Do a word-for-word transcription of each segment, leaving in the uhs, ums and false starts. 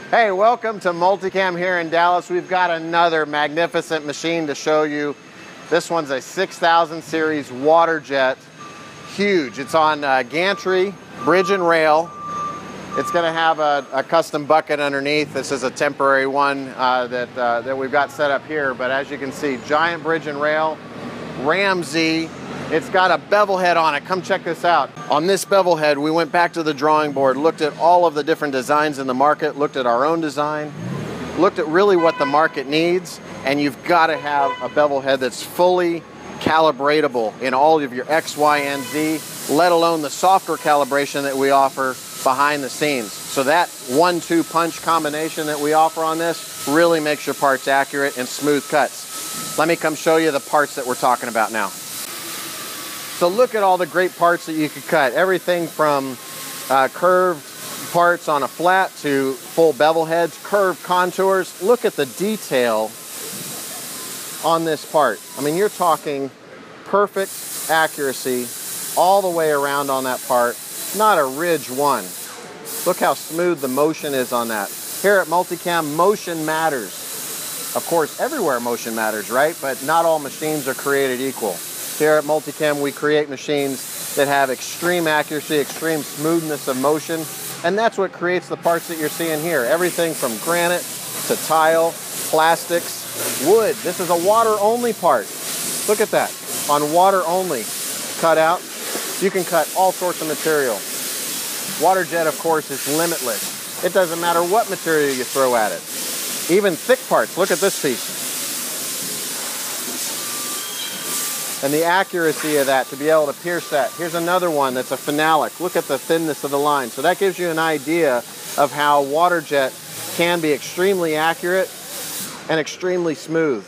Hey, welcome to MultiCam here in Dallas. We've got another magnificent machine to show you. This one's a six thousand series Waterjet. Huge. It's on uh, gantry, bridge and rail. It's going to have a, a custom bucket underneath. This is a temporary one uh, that, uh, that we've got set up here. But as you can see, giant bridge and rail, Ramsey. It's got a bevel head on it. Come check this out. On this bevel head, we went back to the drawing board, looked at all of the different designs in the market, looked at our own design, looked at really what the market needs, and you've got to have a bevel head that's fully calibratable in all of your X, Y, and Z, let alone the software calibration that we offer behind the scenes. So that one two punch combination that we offer on this really makes your parts accurate and smooth cuts. Let me come show you the parts that we're talking about now. So look at all the great parts that you could cut. Everything from uh, curved parts on a flat to full bevel heads, curved contours. Look at the detail on this part. I mean, you're talking perfect accuracy all the way around on that part. Not a ridge one. Look how smooth the motion is on that. Here at MultiCam, motion matters. Of course, everywhere motion matters, right? But not all machines are created equal. Here at MultiCam, we create machines that have extreme accuracy, extreme smoothness of motion, and that's what creates the parts that you're seeing here. Everything from granite to tile, plastics, wood. This is a water-only part. Look at that. On water-only cutout, you can cut all sorts of material. Waterjet, of course, is limitless. It doesn't matter what material you throw at it. Even thick parts. Look at this piece. And the accuracy of that to be able to pierce that. Here's another one that's a phenolic. Look at the thinness of the line. So that gives you an idea of how Waterjet can be extremely accurate and extremely smooth.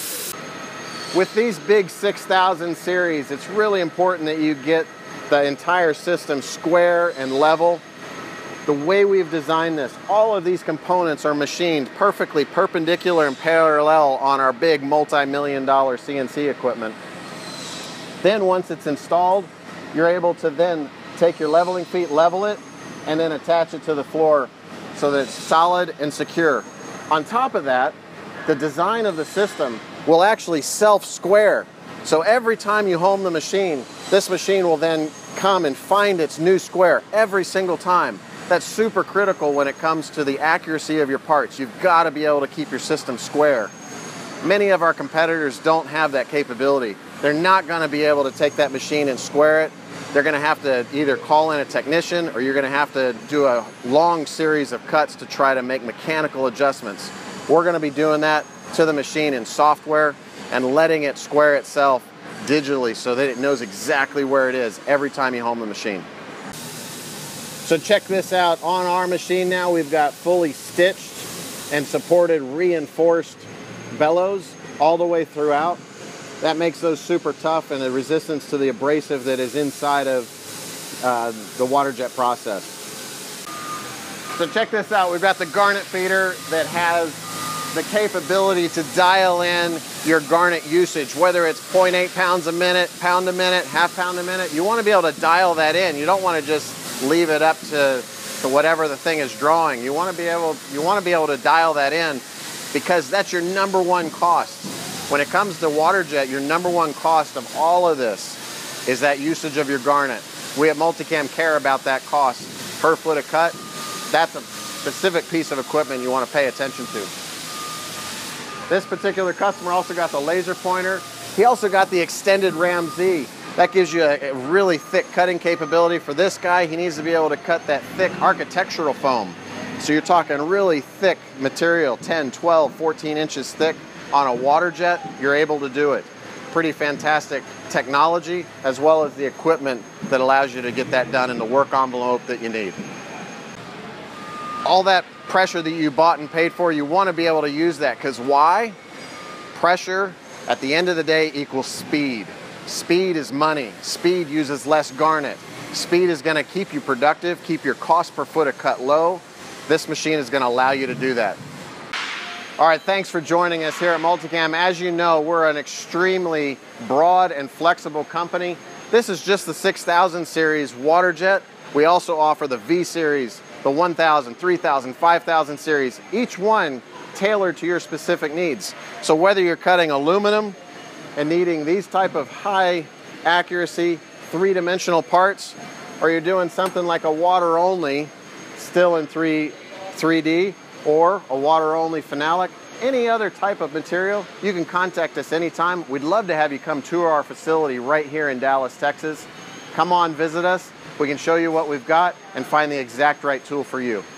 With these big six thousand series, it's really important that you get the entire system square and level. The way we've designed this, all of these components are machined perfectly perpendicular and parallel on our big multi-million dollar C N C equipment. Then once it's installed, you're able to then take your leveling feet, level it, and then attach it to the floor so that it's solid and secure. On top of that, the design of the system will actually self-square. So every time you home the machine, this machine will then come and find its new square every single time. That's super critical when it comes to the accuracy of your parts. You've got to be able to keep your system square. Many of our competitors don't have that capability. They're not going to be able to take that machine and square it. They're going to have to either call in a technician or you're going to have to do a long series of cuts to try to make mechanical adjustments. We're going to be doing that to the machine in software and letting it square itself digitally so that it knows exactly where it is every time you home the machine. So check this out. On our machine now, we've got fully stitched and supported reinforced bellows all the way throughout. That makes those super tough and the resistance to the abrasive that is inside of uh, the Waterjet process. So check this out. We've got the Garnet Feeder that has the capability to dial in your garnet usage, whether it's zero point eight pounds a minute, pound a minute, half pound a minute. You want to be able to dial that in. You don't want to just leave it up to, to whatever the thing is drawing. You want to be able, you want to be able to dial that in because that's your number one cost. When it comes to Waterjet, your number one cost of all of this is that usage of your garnet. We at MultiCam care about that cost per foot of cut. That's a specific piece of equipment you want to pay attention to. This particular customer also got the laser pointer. He also got the extended Ramsey. That gives you a really thick cutting capability. For this guy, he needs to be able to cut that thick architectural foam. So you're talking really thick material, ten, twelve, fourteen inches thick. On a Waterjet, you're able to do it. Pretty fantastic technology, as well as the equipment that allows you to get that done in the work envelope that you need. All that pressure that you bought and paid for, you want to be able to use that, because why? Pressure, at the end of the day, equals speed. Speed is money. Speed uses less garnet. Speed is going to keep you productive, keep your cost per foot of cut low. This machine is going to allow you to do that. All right, thanks for joining us here at MultiCam. As you know, we're an extremely broad and flexible company. This is just the six thousand series Waterjet. We also offer the V series the one thousand, three thousand, five thousand series, each one tailored to your specific needs. So whether you're cutting aluminum and needing these type of high accuracy three-dimensional parts, or you're doing something like a water only, still in three, 3D, or a water only phenolic, any other type of material, you can contact us anytime. We'd love to have you come tour our facility right here in Dallas, Texas. Come on, visit us. We can show you what we've got and find the exact right tool for you.